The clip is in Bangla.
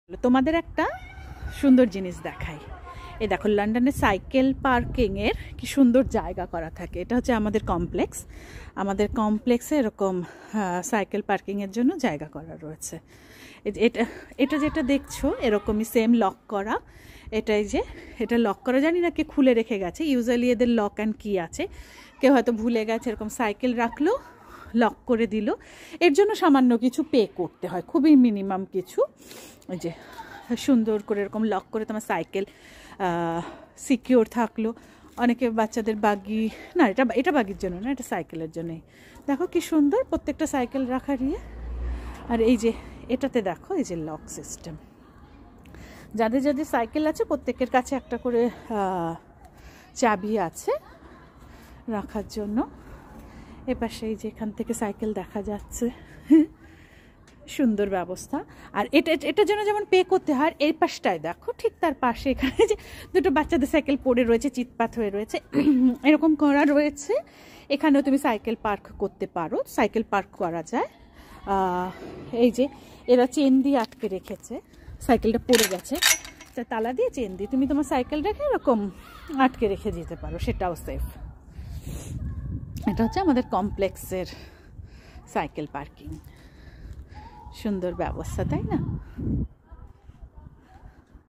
তোমাদের একটা সুন্দর জিনিস দেখাই। এই দেখো লন্ডনে সাইকেল পার্কিংয়ের কি সুন্দর জায়গা করা থাকে। এটা হচ্ছে আমাদের কমপ্লেক্স। আমাদের কমপ্লেক্সে এরকম সাইকেল পার্কিংয়ের জন্য জায়গা করা রয়েছে। এটা এটা যেটা দেখছো এরকমই সেম লক করা। এটাই যে এটা লক করা, জানি না কে খুলে রেখে গেছে। ইউজুয়ালি এদের লক অ্যান্ড কি আছে, কেউ হয়তো ভুলে গেছে, এরকম সাইকেল রাখলো লক করে দিল। এর জন্য সামান্য কিছু পে করতে হয়, খুবই মিনিমাম কিছু। ওই যে সুন্দর করে এরকম লক করে তোমার সাইকেল সিকিওর থাকলো। অনেকে বাচ্চাদের বাগি, না এটা বাগির জন্য না, এটা সাইকেলের জন্যই। দেখো কি সুন্দর প্রত্যেকটা সাইকেল রাখার ইয়ে। আর এই যে এটাতে দেখো এই যে লক সিস্টেম, যাদের যাদের সাইকেল আছে প্রত্যেকের কাছে একটা করে চাবি আছে রাখার জন্য। এপাশে এই যে এখান থেকে সাইকেল দেখা যাচ্ছে, সুন্দর ব্যবস্থা। আর এটার জন্য যেমন পে করতে হয়, এই পাশটায় দেখো ঠিক তার পাশে এখানে যে দুটো বাচ্চাদের সাইকেল পড়ে রয়েছে, চিৎপাত হয়ে রয়েছে, এরকম করা রয়েছে। এখানেও তুমি সাইকেল পার্ক করতে পারো, সাইকেল পার্ক করা যায়। এই যে এরা চেন দিয়ে আটকে রেখেছে, সাইকেলটা পড়ে গেছে তালা দিয়ে চেন দিয়ে তুমি তোমার সাইকেল রেখে এরকম আটকে রেখে যেতে পারো, সেটাও সেফ। এটা হচ্ছে আমাদের কমপ্লেক্সের সাইকেল পার্কিং। সুন্দর ব্যবস্থা, তাই না?